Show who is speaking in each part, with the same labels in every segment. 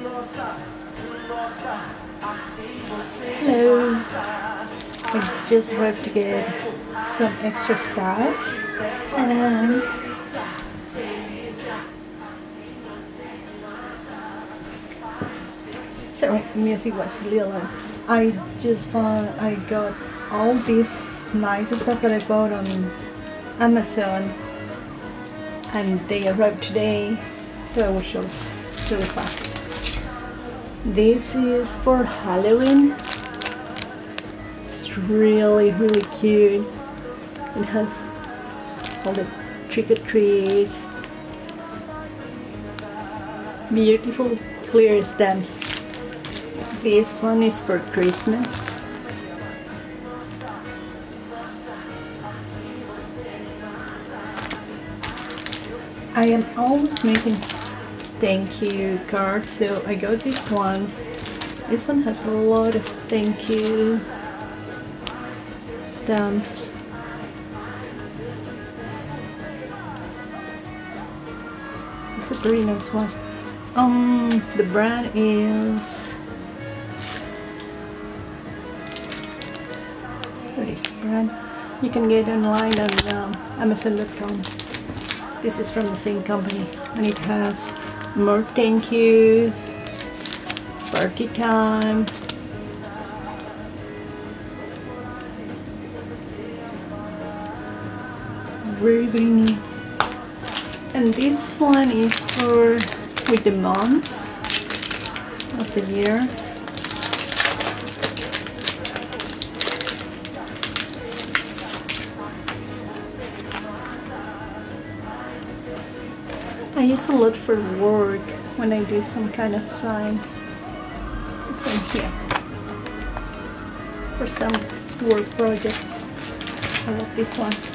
Speaker 1: Hello. I just arrived to get some extra stuff and sorry, music was little loud. I got all this nice stuff that I bought on Amazon and they arrived today, so I will show really fast. This is for Halloween. It's really cute. It has all the trick-or-treats, beautiful clear stamps. This one is for Christmas. I am always making thank you cards, so I got these ones. This one has a lot of thank you stamps. It's a very nice one. The brand is, what is the brand? You can get online on Amazon.com. This is from the same company, and it has more thank yous, party time, very neat. And this one is for with the months of the year. I use a lot for work when I do some kind of signs. Same here. For some work projects. I love these ones.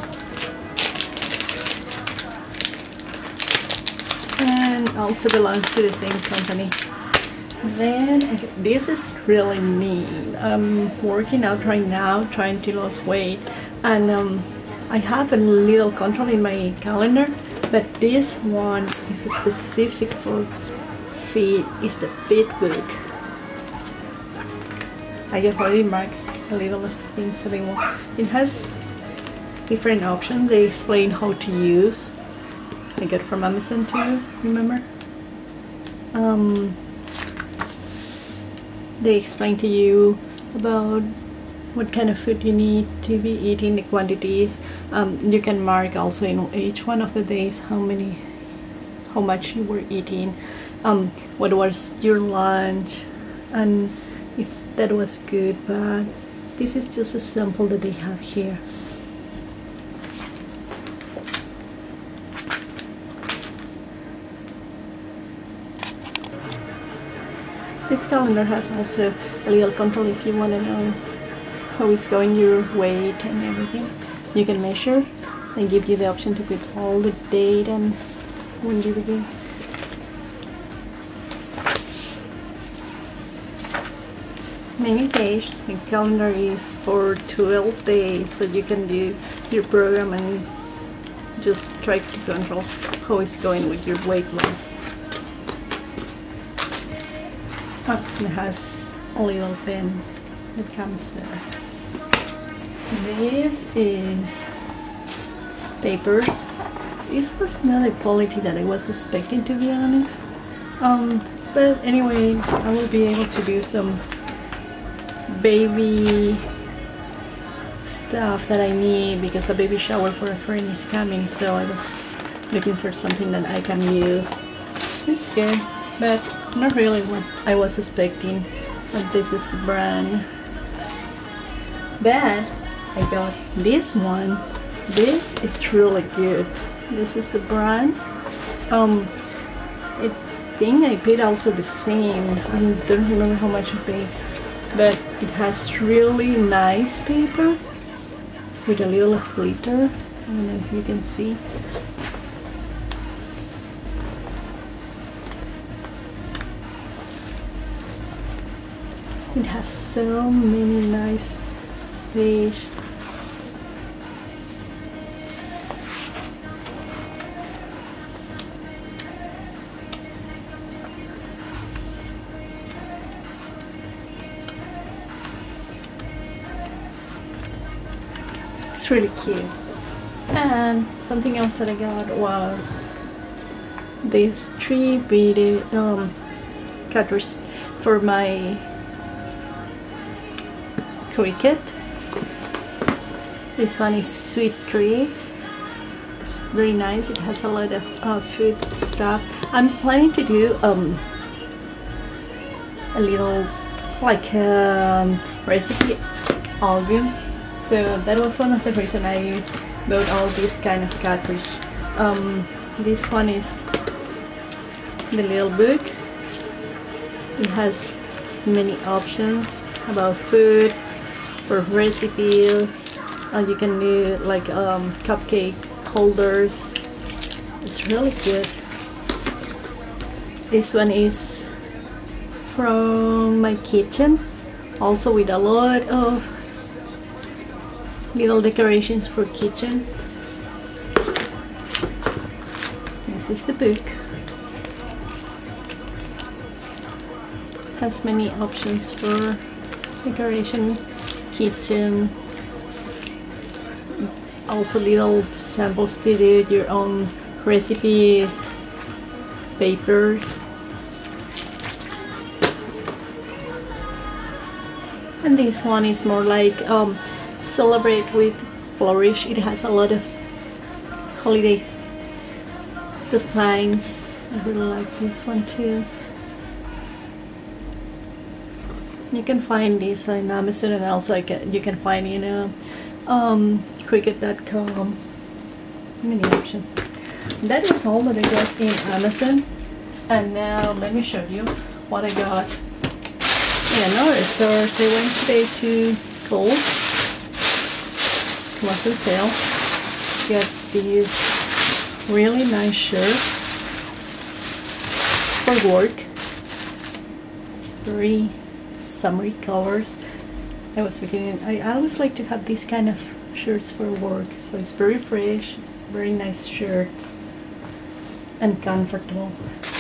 Speaker 1: And also belongs to the same company. Then this is really neat. I'm working out right now, trying to lose weight, and I have a little control in my calendar. But this one is specific for feet. It's the Fit book. I get already marks a little of things that I want. It has different options. They explain how to use. I got from Amazon too, remember? They explain to you about what kind of food you need to be eating, the quantities. You can mark also in each one of the days how much you were eating, what was your lunch, and if that was good, bad. This is just a sample that they have here. This calendar has also a little control if you want to know how is going your weight and everything. You can measure and give you the option to put all the date and when you begin. Many days, the calendar is for 12 days, so you can do your program and just try to control how it's going with your weight loss. It has a little pen that comes there. This is papers. This was not the quality that I was expecting, to be honest. But anyway, I will be able to do some baby stuff that I need because a baby shower for a friend is coming, so I was looking for something that I can use. It's good, but not really what I was expecting. But this is the brand. But I got this one. This is really good. This is the brand. I think I paid also the same. I don't remember how much I paid, but it has really nice paper with a little glitter. I don't know if you can see. It has so many nice pages. It's really cute. And something else that I got was these 3 beaded cutters for my cricket. This one is sweet treats. It's very nice. It has a lot of food stuff. I'm planning to do a little like recipe album, so that was one of the reasons I bought all this kind of cartridge. This one is the little book. It has many options about food, for recipes. You can do like cupcake holders. It's really good. This one is from my kitchen, also with a lot of little decorations for kitchen. This is the book. Has many options for decoration, kitchen, also little samples to do your own recipes, papers. And this one is more like celebrate with flourish. It has a lot of holiday designs. I really like this one too. You can find this on Amazon, and also you can find cricket.com. Many options. That is all that I got in Amazon. And now let me show you what I got in another store. I went today to Kohl's. It was on sale. Got these really nice shirts for work. It's very summery colors. I always like to have these kind of shirts for work, so it's very fresh, it's a very nice shirt and comfortable.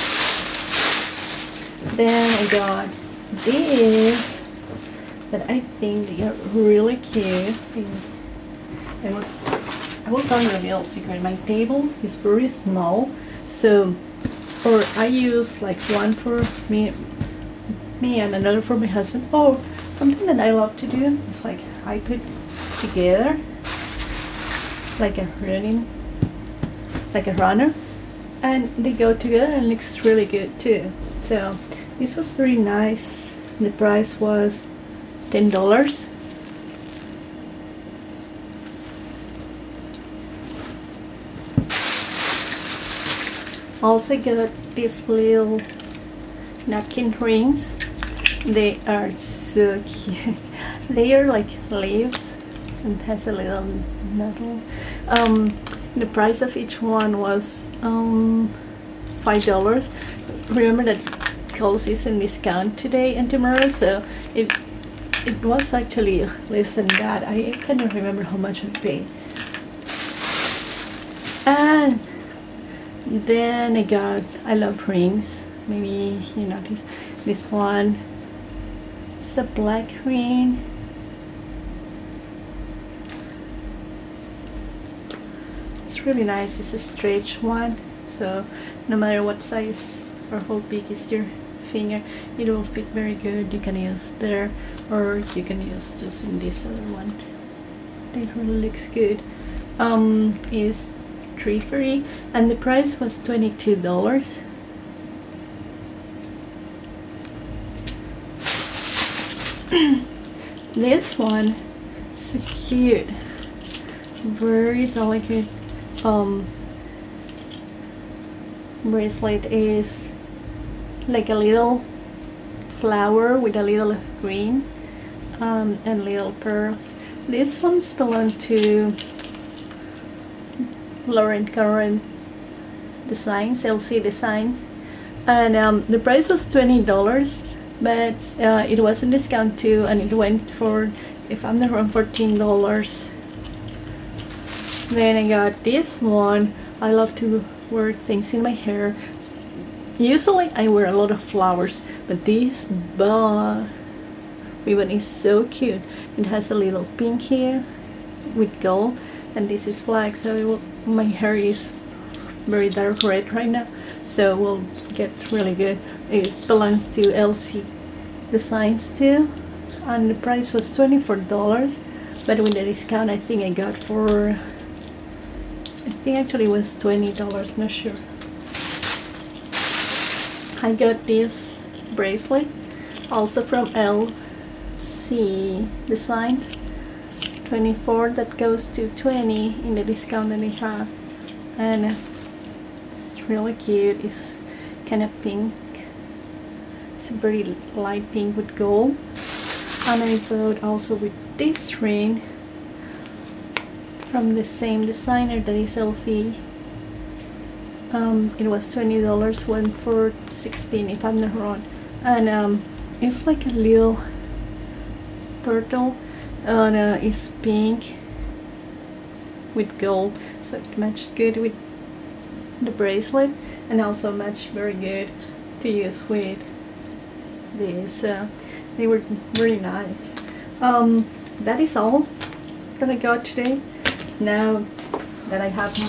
Speaker 1: Then I got these that I think they are really cute. I will tell you a little secret. My table is very small, so I use like one for me and another for my husband. Or something that I love to do is like I put together like a runner, and they go together and looks really good too. So this was very nice. The price was $10. Also got these little napkin rings. They are so cute. They are like leaves and has a little metal. The price of each one was $5. Remember that Kohl's is in discount today and tomorrow, so it was actually less than that. I cannot remember how much I paid. And then I love rings. Maybe you notice this one. It's a black ring. It's really nice. It's a stretch one, so no matter what size or how big is your finger, it will fit very good. You can use there, or you can use just in this other one. It really looks good. Is $3.40 and the price was $22. This one is so cute, very delicate bracelet. Is like a little flower with a little green and little pearls. This one's belong to Lauren Curran Designs, LC Designs, and the price was $20, but it was in discount too, and it went for, if I'm not wrong, $14. Then I got this one. I love to wear things in my hair. Usually I wear a lot of flowers, but this bow ribbon is so cute. It has a little pink here with gold, and this is black, so my hair is very dark red right now, so it will get really good. It belongs to LC Designs too, and the price was $24, but with the discount I think I got for, I think actually it was $20, not sure. I got this bracelet also from LC Designs, 24, that goes to 20 in the discount that they have, and it's really cute. It's kind of pink, it's a very light pink with gold. And I bought also with this ring from the same designer, that is LC. It was $20, one for $16 if I'm not wrong, and it's like a little turtle, and it's pink with gold, so it matched good with the bracelet, and also matched very good to use with this. They were very nice. That is all that I got today. Now that I have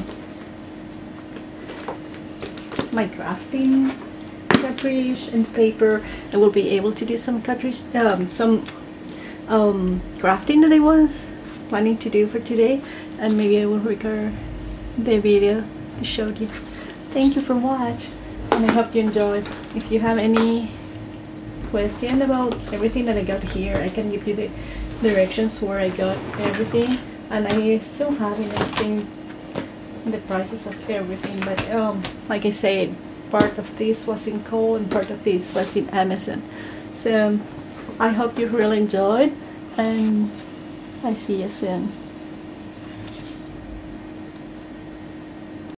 Speaker 1: my drafting cartridge and paper, I will be able to do some cartridge, some crafting that I was planning to do for today, and maybe I will record the video to show you. Thank you for watching, and I hope you enjoyed. If you have any question about everything that I got here, I can give you the directions where I got everything, and I still have everything, the prices of everything, but like I said, part of this was in Cole and part of this was in Amazon. So I hope you really enjoyed, and I see you soon.